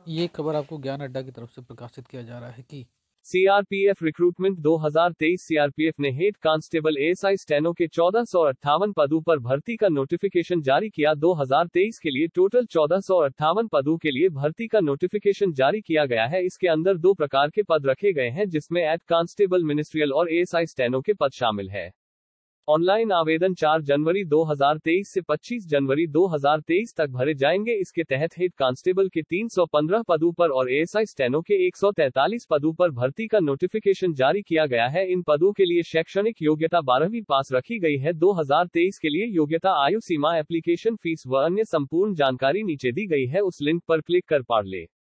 ये खबर आपको ज्ञान अड्डा की तरफ से प्रकाशित किया जा रहा है कि सीआरपीएफ रिक्रूटमेंट 2023 सीआरपीएफ ने हेड कांस्टेबल एएसआई स्टेनो के 1458 पदों पर भर्ती का नोटिफिकेशन जारी किया। 2023 के लिए टोटल 1458 पदों के लिए भर्ती का नोटिफिकेशन जारी किया गया है। इसके अंदर दो प्रकार के पद रखे गए हैं, जिसमें हेड कांस्टेबल मिनिस्ट्रियल और एएसआई स्टेनो के पद शामिल है। ऑनलाइन आवेदन 4 जनवरी 2023 से 25 जनवरी 2023 तक भरे जाएंगे। इसके तहत हेड कांस्टेबल के 315 पदों पर और एएसआई स्टेनो के 143 पदों पर भर्ती का नोटिफिकेशन जारी किया गया है। इन पदों के लिए शैक्षणिक योग्यता 12वीं पास रखी गई है। 2023 के लिए योग्यता, आयु सीमा, एप्लीकेशन फीस व अन्य संपूर्ण जानकारी नीचे दी गई है। उस लिंक पर क्लिक कर पढ़ ले।